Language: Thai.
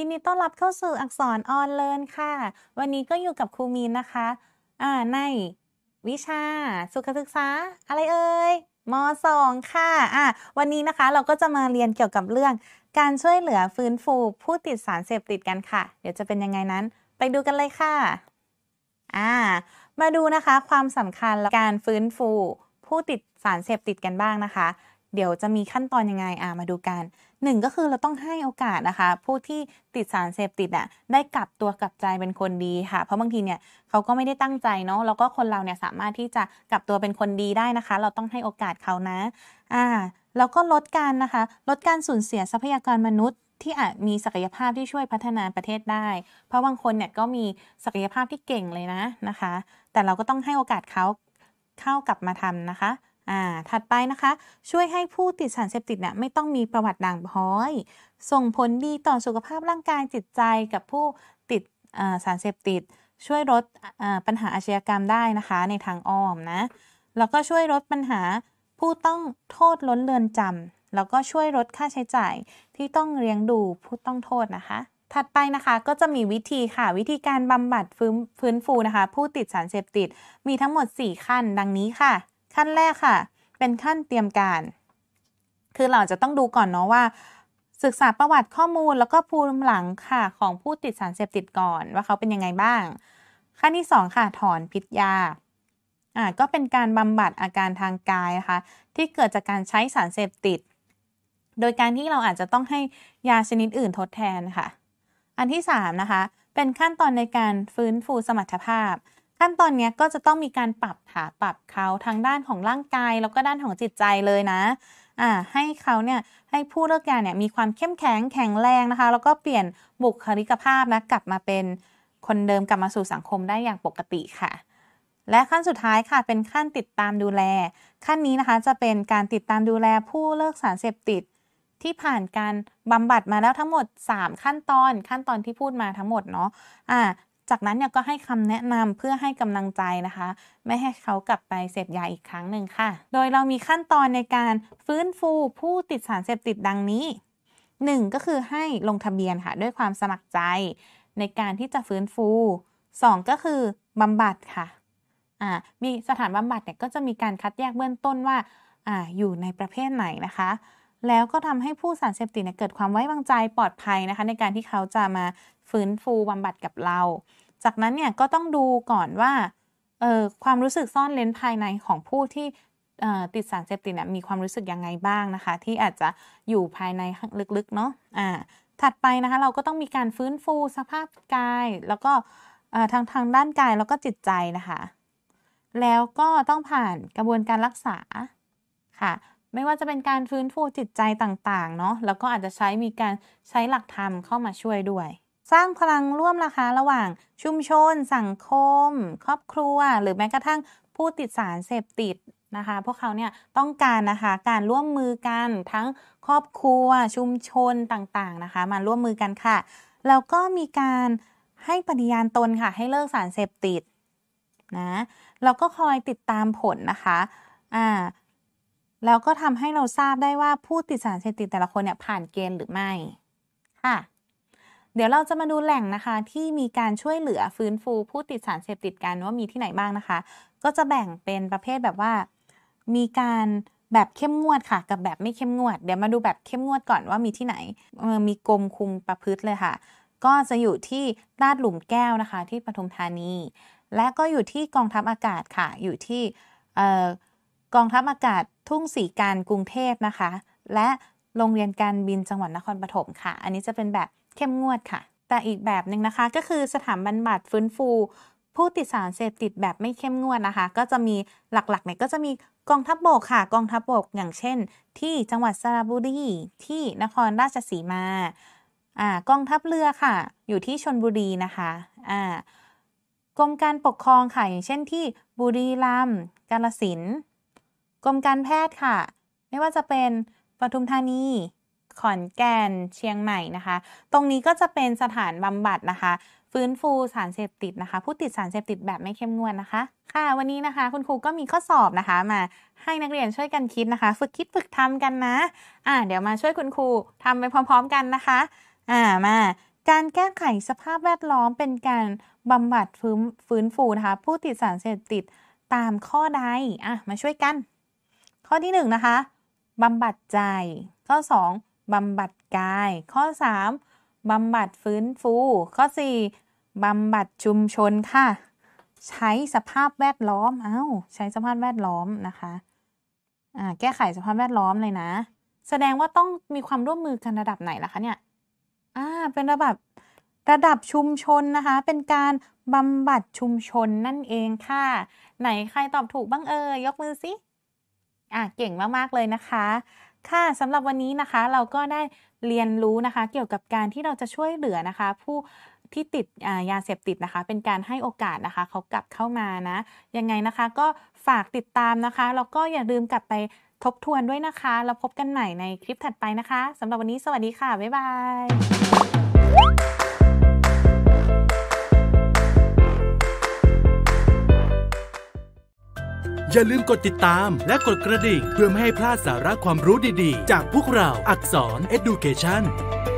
ยินดีต้อนรับเข้าสู่อักษรออนเลิร์นค่ะวันนี้ก็อยู่กับครูมีนนะคะในวิชาสุขศึกษาอะไรเอ่ยม.2 ค่ะวันนี้นะคะเราก็จะมาเรียนเกี่ยวกับเรื่องการช่วยเหลือฟื้นฟูผู้ติดสารเสพติดกันค่ะเดี๋ยวจะเป็นยังไงนั้นไปดูกันเลยค่ะมาดูนะคะความสำคัญการฟื้นฟูผู้ติดสารเสพติดกันบ้างนะคะเดี๋ยวจะมีขั้นตอนยังไงมาดูกัน1ก็คือเราต้องให้โอกาสนะคะผู้ที่ติดสารเสพติดได้กลับตัวกลับใจเป็นคนดีค่ะเพราะบางทีเนี่ยเขาก็ไม่ได้ตั้งใจเนาะแล้วก็คนเราเนี่ยสามารถที่จะกลับตัวเป็นคนดีได้นะคะเราต้องให้โอกาสเขานะแล้วก็ลดการสูญเสียทรัพยากรมนุษย์ที่อาจมีศักยภาพที่ช่วยพัฒนาประเทศได้เพราะบางคนเนี่ยก็มีศักยภาพที่เก่งเลยนะคะแต่เราก็ต้องให้โอกาสเขาเข้ากลับมาทำนะคะถัดไปนะคะช่วยให้ผู้ติดสารเสพติดเนี่ยไม่ต้องมีประวัติด่างพร้อยส่งผลดีต่อสุขภาพร่างกายจิตใจกับผู้ติดสารเสพติดช่วยลดปัญหาอาชญากรรมได้นะคะในทางอ้อมนะแล้วก็ช่วยลดปัญหาผู้ต้องโทษล้นเรือนจำแล้วก็ช่วยลดค่าใช้จ่ายที่ต้องเลี้ยงดูผู้ต้องโทษนะคะถัดไปนะคะก็จะมีวิธีการบำบัดฟื้นฟูนะคะผู้ติดสารเสพติดมีทั้งหมด4ขั้นดังนี้ค่ะขั้นแรกค่ะเป็นขั้นเตรียมการคือเราจะต้องดูก่อนเนาะว่าศึกษาประวัติข้อมูลแล้วก็ภูมิหลังค่ะของผู้ติดสารเสพติดก่อนว่าเขาเป็นยังไงบ้างขั้นที่2ค่ะถอนพิษยาก็เป็นการบำบัดอาการทางกายนะคะที่เกิดจากการใช้สารเสพติดโดยการที่เราอาจจะต้องให้ยาชนิดอื่นทดแทนค่ะอันที่3นะคะเป็นขั้นตอนในการฟื้นฟูสมรรถภาพขั้นตอนนี้ก็จะต้องมีการปรับเขาทางด้านของร่างกายแล้วก็ด้านของจิตใจเลยนะให้เขาเนี่ยให้ผู้เลิกยาเนี่ยมีความเข้มแข็งแข็งแรงนะคะแล้วก็เปลี่ยนบุคลิกภาพนะกลับมาเป็นคนเดิมกลับมาสู่สังคมได้อย่างปกติค่ะและขั้นสุดท้ายค่ะเป็นขั้นติดตามดูแลขั้นนี้นะคะจะเป็นการติดตามดูแลผู้เลิกสารเสพติดที่ผ่านการบำบัดมาแล้วทั้งหมด3ขั้นตอนที่พูดมาทั้งหมดเนาะจากนั้นเนี่ยก็ให้คำแนะนำเพื่อให้กำลังใจนะคะไม่ให้เขากลับไปเสพยาอีกครั้งหนึ่งค่ะโดยเรามีขั้นตอนในการฟื้นฟูผู้ติดสารเสพติดดังนี้1ก็คือให้ลงทะเบียนค่ะด้วยความสมัครใจในการที่จะฟื้นฟู2ก็คือบำบัดค่ะมีสถานบำบัดเนี่ยก็จะมีการคัดแยกเบื้องต้นว่าอยู่ในประเภทไหนนะคะแล้วก็ทำให้ผู้สารเสพติดเกิดความไว้วางใจปลอดภัยนะคะในการที่เขาจะมาฟื้นฟูบำบัดกับเราจากนั้นเนี่ยก็ต้องดูก่อนว่าความรู้สึกซ่อนเร้นภายในของผู้ที่ติดสารเสพติดมีความรู้สึกยังไงบ้างนะคะที่อาจจะอยู่ภายในลึกๆเนาะถัดไปนะคะเราก็ต้องมีการฟื้นฟูสภาพกายแล้วก็ทางด้านกายแล้วก็จิตใจนะคะแล้วก็ต้องผ่านกระบวนการรักษาค่ะไม่ว่าจะเป็นการฟื้นฟูจิตใจต่างๆเนาะแล้วก็อาจจะมีการใช้หลักธรรมเข้ามาช่วยด้วยสร้างพลังร่วมนะคะระหว่างชุมชนสังคมครอบครัวหรือแม้กระทั่งผู้ติดสารเสพติดนะคะพวกเขาเนี่ยต้องการนะคะการร่วมมือกันทั้งครอบครัวชุมชนต่างๆนะคะมาร่วมมือกันค่ะแล้วก็มีการให้ปฏิญาณตนค่ะให้เลิกสารเสพติดนะแล้วก็คอยติดตามผลนะคะแล้วก็ทำให้เราทราบได้ว่าผู้ติดสารเสพติดแต่ละคนเนี่ยผ่านเกณฑ์หรือไม่ค่ะเดี๋ยวเราจะมาดูแหล่งนะคะที่มีการช่วยเหลือฟื้นฟูผู้ติดสารเสพติดกันว่ามีที่ไหนบ้างนะคะก็จะแบ่งเป็นประเภทแบบว่ามีการแบบเข้มงวดค่ะกับแบบไม่เข้มงวดเดี๋ยวมาดูแบบเข้มงวดก่อนว่ามีที่ไหนมีกรมคุมประพฤติเลยค่ะก็จะอยู่ที่ลาดหลุมแก้วนะคะที่ปทุมธานีและก็อยู่ที่กองทัพอากาศค่ะอยู่ที่กองทัพอากาศทุ่งศรีการกรุงเทพนะคะและโรงเรียนการบินจังหวัดนครปฐมค่ะอันนี้จะเป็นแบบเข้มงวดค่ะแต่อีกแบบหนึ่งนะคะก็คือสถานบำบัดฟื้นฟูผู้ติดสารเสพติดแบบไม่เข้มงวดนะคะก็จะมีหลักๆเนี่ยก็จะมีกองทัพบกค่ะกองทัพบกอย่างเช่นที่จังหวัดสระบุรีที่นครราชสีมากองทัพเรือค่ะอยู่ที่ชลบุรีนะคะกรมการปกครองค่ะอย่างเช่นที่บุรีรัมย์กาฬสินธุ์กรมการแพทย์ค่ะไม่ว่าจะเป็นปทุมธานีขอนแก่นเชียงใหม่นะคะตรงนี้ก็จะเป็นสถานบำบัดนะคะฟื้นฟูสารเสพติดนะคะผู้ติดสารเสพติดแบบไม่เข้มงวดนะคะค่ะวันนี้นะคะคุณครูก็มีข้อสอบนะคะมาให้นักเรียนช่วยกันคิดนะคะฝึกคิดฝึกทำกันนะเดี๋ยวมาช่วยคุณครูทำไปพร้อมๆกันนะคะมาการแก้ไขสภาพแวดล้อมเป็นการบำบัดฟื้นฟูนะคะผู้ติดสารเสพติดตามข้อใดมาช่วยกันข้อที่1นะคะบำบัดใจข้อ2บำบัดกายข้อ3บำบัดฟื้นฟูข้อ4บำบัดชุมชนค่ะใช้สภาพแวดล้อมใช้สภาพแวดล้อมนะคะแก้ไขสภาพแวดล้อมเลยนะแสดงว่าต้องมีความร่วมมือกันระดับไหนล่ะคะเนี่ยเป็นระดับชุมชนนะคะเป็นการบำบัดชุมชนนั่นเองค่ะไหนใครตอบถูกบ้างยกมือสิเก่งมากๆเลยนะคะค่ะสำหรับวันนี้นะคะเราก็ได้เรียนรู้นะคะเกี่ยวกับการที่เราจะช่วยเหลือนะคะผู้ที่ติดยาเสพติดนะคะเป็นการให้โอกาสนะคะเขากลับเข้ามานะยังไงนะคะก็ฝากติดตามนะคะแล้วก็อย่าลืมกลับไปทบทวนด้วยนะคะแล้วพบกันใหม่ในคลิปถัดไปนะคะสำหรับวันนี้สวัสดีค่ะบ๊ายบายอย่าลืมกดติดตามและกดกระดิ่งเพื่อไม่ให้พลาดสาระความรู้ดีๆจากพวกเราอักษร Education